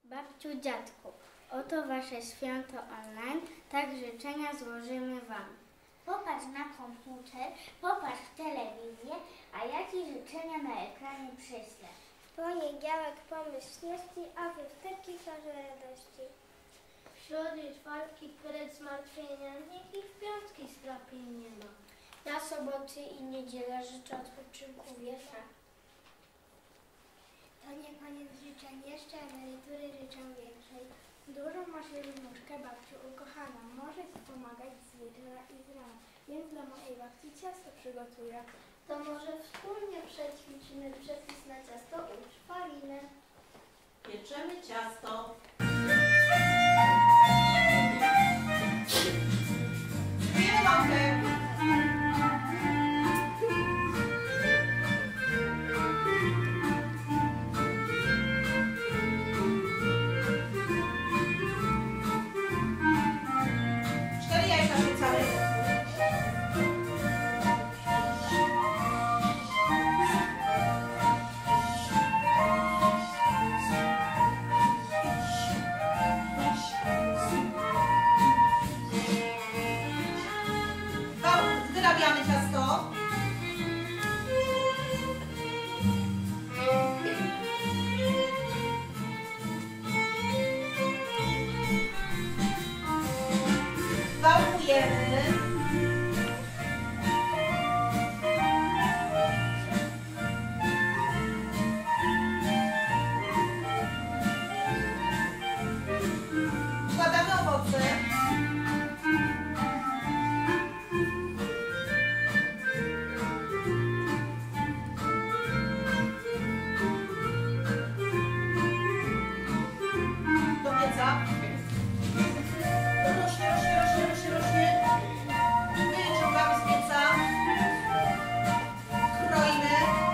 Babciu, dziadku, oto wasze święto online, tak życzenia złożymy wam. Popatrz na komputer, popatrz w telewizję, a jakie życzenia na ekranie prześlę. Poniedziałek pomyślności, a we wtorki każe radości. W środę i czwartki precz zmartwienia i w piątki strapień nie ma. Na soboty i niedzielę życzę odpoczynku wiesza. To nie koniec życzeń, jeszcze emerytury życzę większej. Dużo masz jedyneczkę, babciu ukochana, może ci pomagać z wieczora i z rana, więc dla mojej babci ciasto przygotuję. To może wspólnie przećwiczymy przepis na ciasto utrwalimy. Pieczemy ciasto. Zbijemy mąkę. Wyrabiamy ciasto. Wałkujemy. Wkładamy owoce. Rośnie. Wyciągamy z pieca. Kroimy.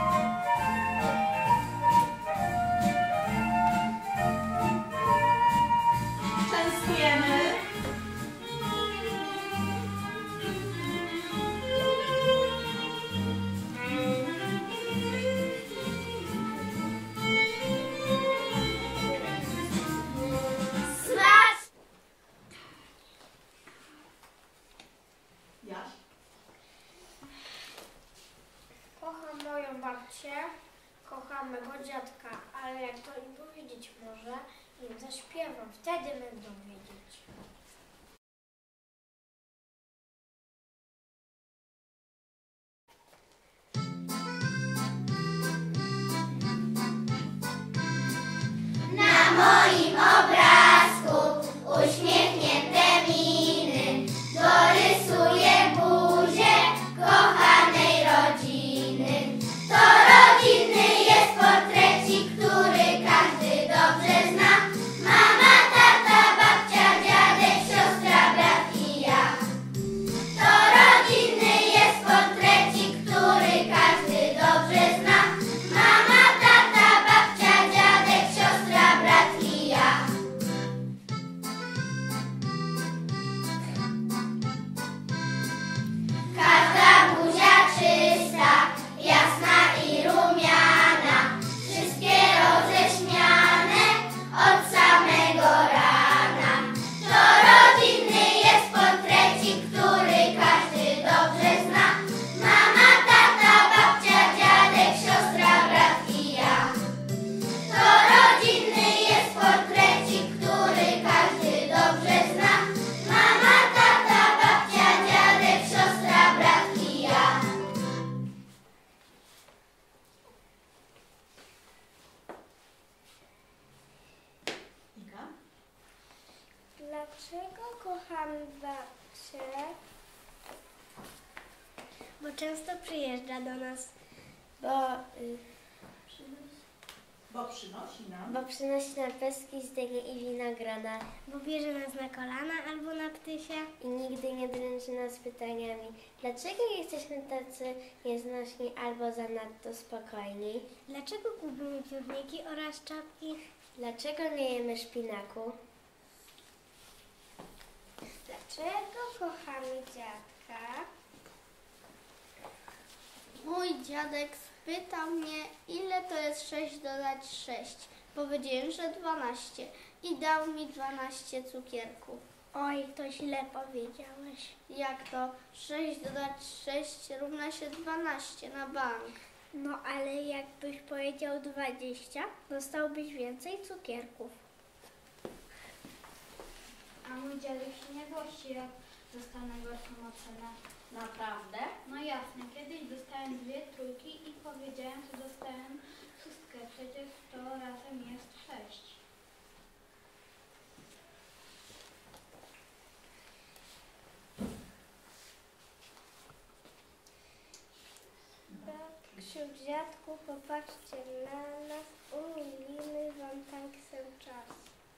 Częstujemy. Kocham moją babcię, kocham mego dziadka, ale jak to im powiedzieć może, im zaśpiewam, wtedy będą wiedzieć. Na moim obrazku uśmiechnięte miny, dorysuję buzię kochanej rodziny. To rodzinny jest portrecik, który każdy dobrze zna. Mama, tata, babcia, dziadek, siostra, brat i ja. To rodzinny jest portrecik, który każdy dobrze zna. Mama, tata, babcia, dziadek, siostra, brat i ja. Każda buzia czysta, jasna i rumiana, wszystkie roześmiane od samego rana. To rodzinny jest portrecik, który każdy dobrze zna. Mama, tata, babcia, dziadek, siostra, brat i ja. To rodzinny jest portrecik, który każdy dobrze zna. Mama, tata, babcia, dziadek, siostra, brat i ja. Nika? Dlaczego kocham babcię? Bo często przyjeżdża do nas. Bo przynosi nam pestki z dyni i winogrona. Bo bierze nas na kolana albo na ptysia. I nigdy nie dręczy nas pytaniami. Dlaczego jesteśmy tacy nieznośni albo zanadto spokojni? Dlaczego kupimy piórniki oraz czapki? Dlaczego nie jemy szpinaku? Dlaczego kochamy dziadka? Mój dziadek spytał mnie, ile to jest 6 dodać 6. Powiedziałem, że 12 i dał mi 12 cukierków. Oj, to źle powiedziałeś. Jak to? 6 dodać 6 równa się 12 na bank. No ale jakbyś powiedział 20, dostałbyś więcej cukierków. A mój dziaduś się nie gości, jak dostanę gorszą ocenę. Naprawdę? No jasne, kiedyś dostałem 2 trójki i powiedziałem, że dostałem 6. Przecież to razem jest 6. Babciu, dziadku, popatrzcie na nas, umilimy wam tak sam czas.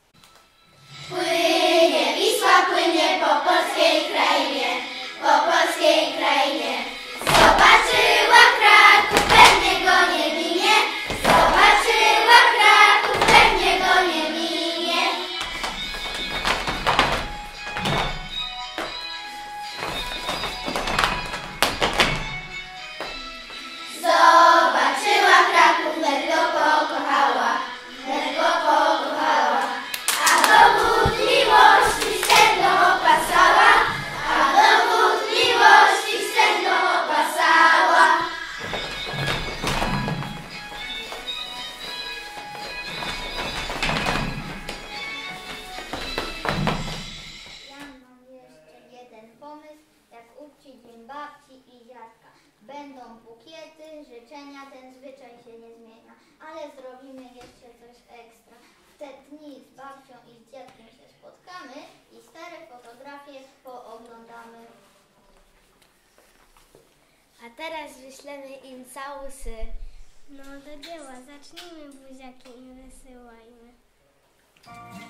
Ja mam jeszcze jeden pomysł, jak uczcić dzień babci i dziadka. Będą bukiety, życzenia, ten zwyczaj się nie zmienia, ale zrobimy jeszcze coś ekstra. W te dni z babcią i z dziadkiem się spotkamy i stare fotografie pooglądamy. A teraz wyślemy im całusy. No do dzieła, zacznijmy, buziaki, i wysyłajmy.